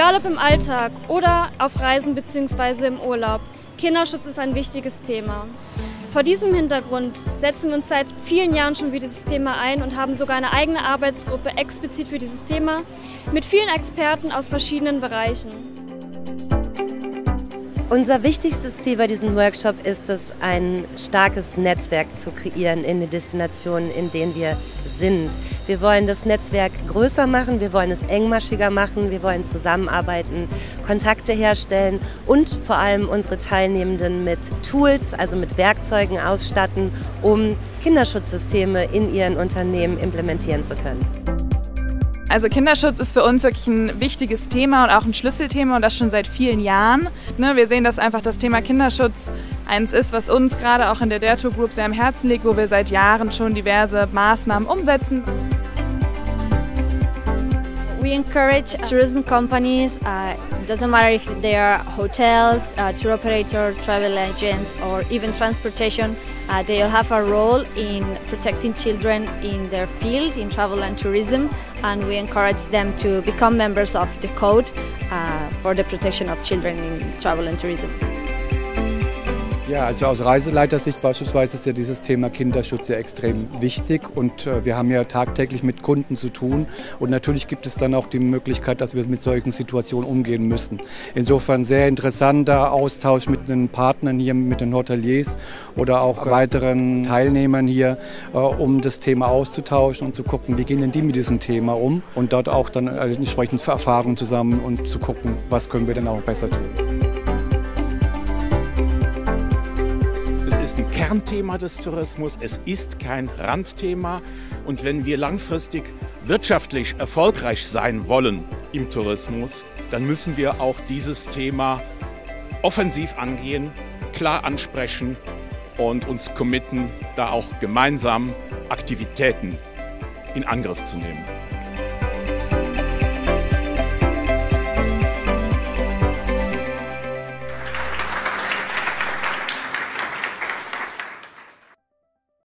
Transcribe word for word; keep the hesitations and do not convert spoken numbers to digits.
Egal ob im Alltag oder auf Reisen bzw. im Urlaub, Kinderschutz ist ein wichtiges Thema. Vor diesem Hintergrund setzen wir uns seit vielen Jahren schon für dieses Thema ein und haben sogar eine eigene Arbeitsgruppe explizit für dieses Thema mit vielen Experten aus verschiedenen Bereichen. Unser wichtigstes Ziel bei diesem Workshop ist es, ein starkes Netzwerk zu kreieren in den Destinationen, in denen wir sind. Wir wollen das Netzwerk größer machen, wir wollen es engmaschiger machen, wir wollen zusammenarbeiten, Kontakte herstellen und vor allem unsere Teilnehmenden mit Tools, also mit Werkzeugen ausstatten, um Kinderschutzsysteme in ihren Unternehmen implementieren zu können. Also Kinderschutz ist für uns wirklich ein wichtiges Thema und auch ein Schlüsselthema und das schon seit vielen Jahren. Wir sehen, dass einfach das Thema Kinderschutz eins ist, was uns gerade auch in der Dare to Group sehr am Herzen liegt, wo wir seit Jahren schon diverse Maßnahmen umsetzen. We encourage tourism companies, uh, doesn't matter if they are hotels, uh, tour operator, travel agents or even transportation, uh, they all have a role in protecting children in their field, in travel and tourism, and we encourage them to become members of the code uh, for the protection of children in travel and tourism. Ja, also aus Reiseleitersicht beispielsweise ist ja dieses Thema Kinderschutz ja extrem wichtig und äh, wir haben ja tagtäglich mit Kunden zu tun und natürlich gibt es dann auch die Möglichkeit, dass wir mit solchen Situationen umgehen müssen. Insofern sehr interessanter Austausch mit den Partnern hier, mit den Hoteliers oder auch weiteren Teilnehmern hier, äh, um das Thema auszutauschen und zu gucken, wie gehen denn die mit diesem Thema um und dort auch dann äh, entsprechend Erfahrungen zusammen und zu gucken, was können wir denn auch besser tun. Es ist ein Kernthema des Tourismus, es ist kein Randthema und wenn wir langfristig wirtschaftlich erfolgreich sein wollen im Tourismus, dann müssen wir auch dieses Thema offensiv angehen, klar ansprechen und uns committen, da auch gemeinsam Aktivitäten in Angriff zu nehmen.